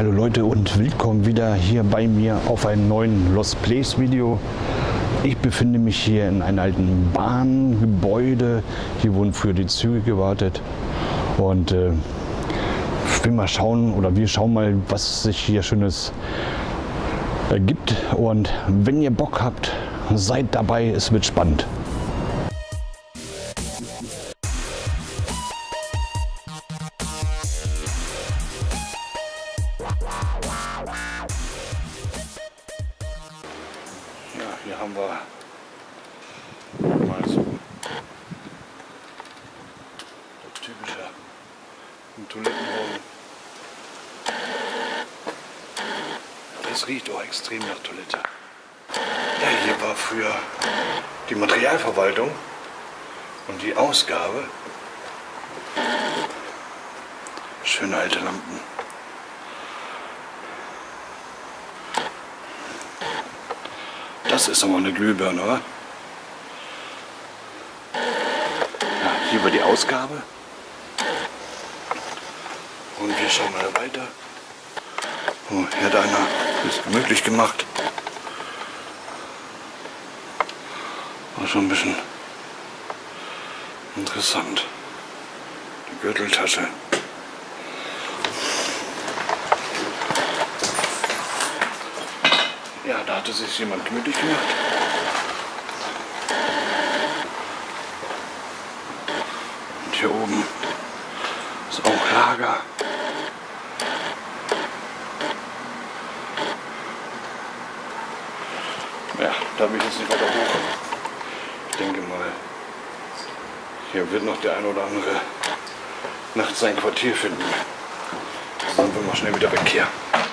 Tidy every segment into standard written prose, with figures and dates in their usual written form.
Hallo Leute und willkommen wieder hier bei mir auf einem neuen Lost Place Video. Ich befinde mich hier in einem alten Bahngebäude. Hier wurden früher die Züge gewartet und ich will mal schauen, oder wir schauen mal, was sich hier Schönes ergibt. Und wenn ihr Bock habt, seid dabei, es wird spannend. Hier haben wir mal so das typische Toilettenraum. Es riecht auch extrem nach Toilette. Ja, hier war früher die Materialverwaltung und die Ausgabe. Schöne alte Lampen. Das ist aber eine Glühbirne, oder? Ja, hier war die Ausgabe. Und wir schauen mal weiter. Oh, hier hat einer das möglich gemacht. War schon ein bisschen interessant. Die Gürteltasche. Ja, da hatte sich jemand gemütlich gemacht. Und hier oben ist auch Lager. Ja, da will ich jetzt nicht weiter hoch. Ich denke mal, hier wird noch der ein oder andere nachts sein Quartier finden. Dann sind wir mal schnell wieder weg hier.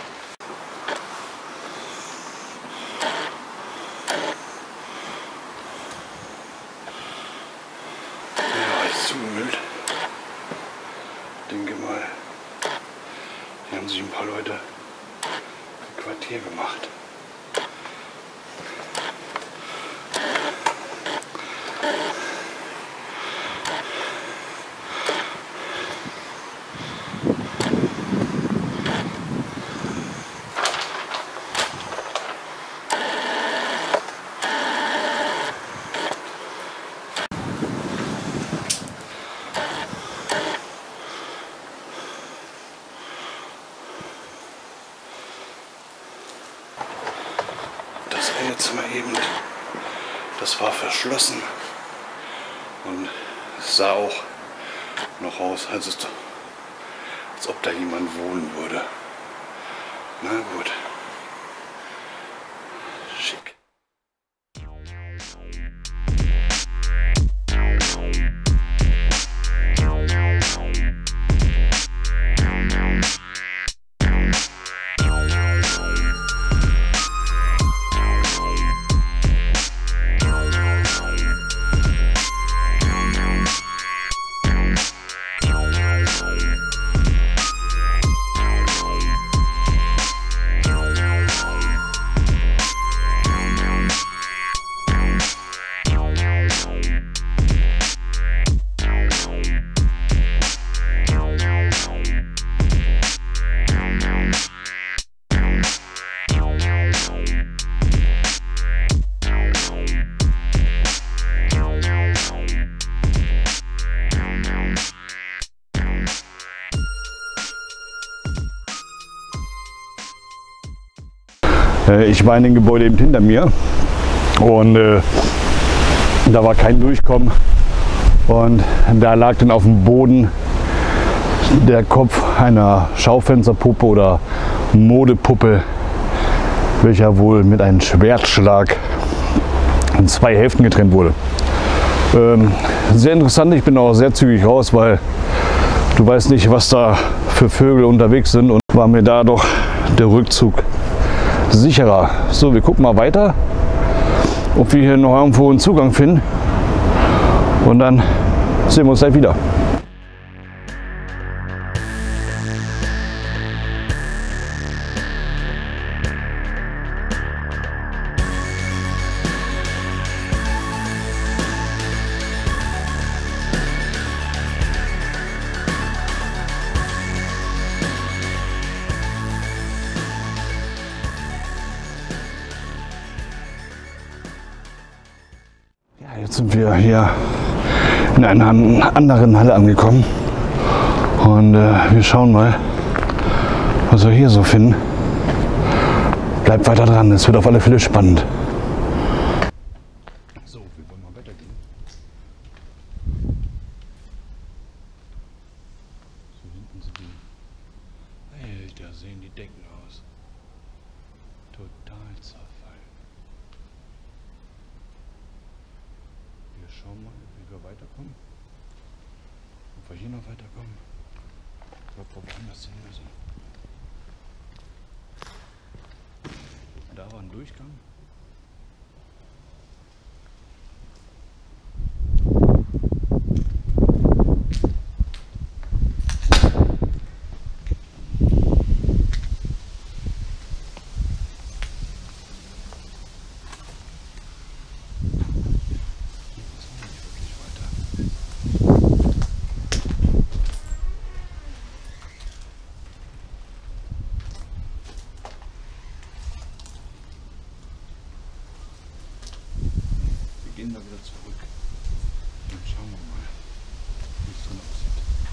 Zugemüllt. Ich denke mal, hier haben sich ein paar Leute ein Quartier gemacht. Das eine Zimmer eben, das war verschlossen und es sah auch noch aus, als ob da jemand wohnen würde. Na gut. Schick. Ich war in dem Gebäude eben hinter mir und da war kein Durchkommen und da lag dann auf dem Boden der Kopf einer Schaufensterpuppe oder Modepuppe, welcher wohl mit einem Schwertschlag in zwei Hälften getrennt wurde. Sehr interessant, ich bin auch sehr zügig raus, weil du weißt nicht, was da für Vögel unterwegs sind, und war mir da doch der Rückzug sicherer. So, wir gucken mal weiter, ob wir hier noch irgendwo einen Zugang finden, und dann sehen wir uns gleich wieder. Jetzt sind wir hier in einer anderen Halle angekommen und wir schauen mal, was wir hier so finden. Bleibt weiter dran, es wird auf alle Fälle spannend. So, wir wollen mal weitergehen. So hinten sind die. Alter, sehen die Decken aus. Total zerfallen. Wir schauen mal, wie wir weiterkommen. Ob wir hier noch weiterkommen. Oder ob wir woanders hin müssen. Da war ein Durchgang. Gehen wir wieder zurück. Dann schauen wir mal, wie es drin aussieht.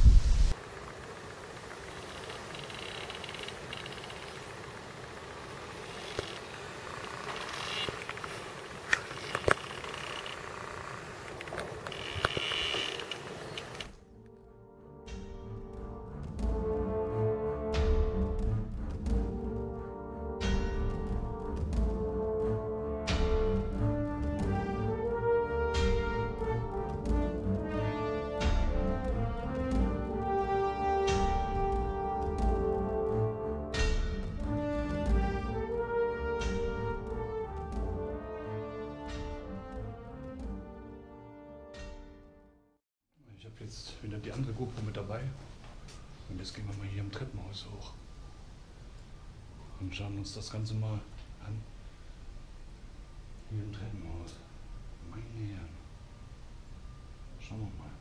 Ich habe jetzt wieder die andere GoPro mit dabei und jetzt gehen wir mal hier im Treppenhaus hoch und schauen uns das Ganze mal an. Hier im Treppenhaus. Meine Herren. Schauen wir mal.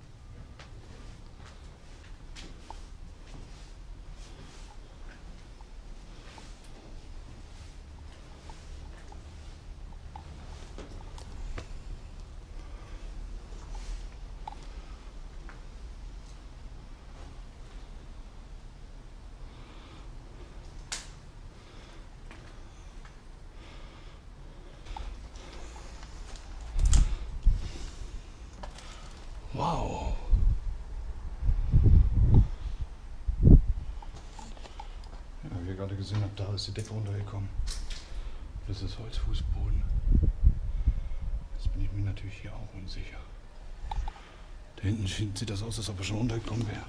Wow. Ja, wie ihr gerade gesehen habt, da ist die Decke runtergekommen. Das ist Holzfußboden. Jetzt bin ich mir natürlich hier auch unsicher. Da hinten sieht das aus, als ob er schon runtergekommen wäre.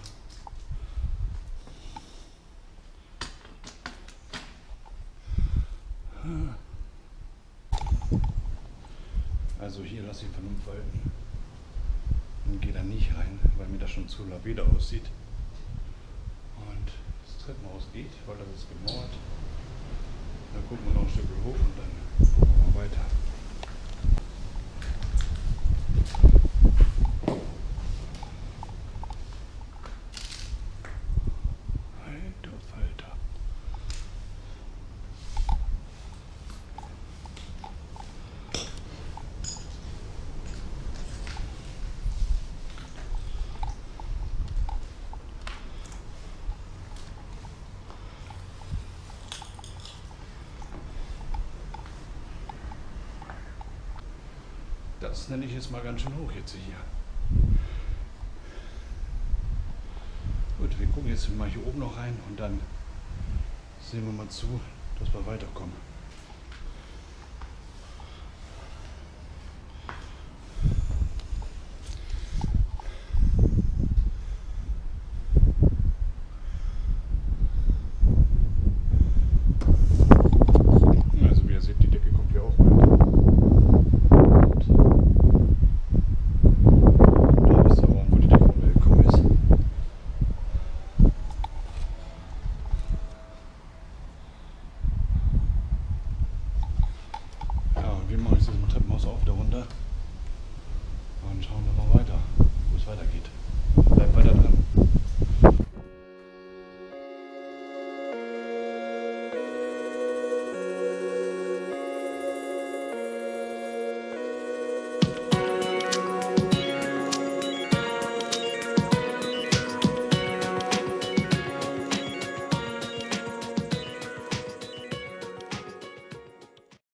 Also hier lasse ich Vernunft walten. Und gehe da nicht rein, weil mir das schon zu lapide aussieht. Und das Treppenhaus geht, weil das ist gemauert. Dann gucken wir noch ein Stück hoch und dann gucken wir mal weiter. Alter Falter. Das nenne ich jetzt mal ganz schön hoch jetzt hier. Gut, wir gucken jetzt mal hier oben noch rein und dann sehen wir mal zu, dass wir weiterkommen. Also wie ihr seht, die Decke kommt hier auch rein. Wir machen jetzt das Treppenhaus auf, da runter und schauen dann mal weiter, wo es weitergeht.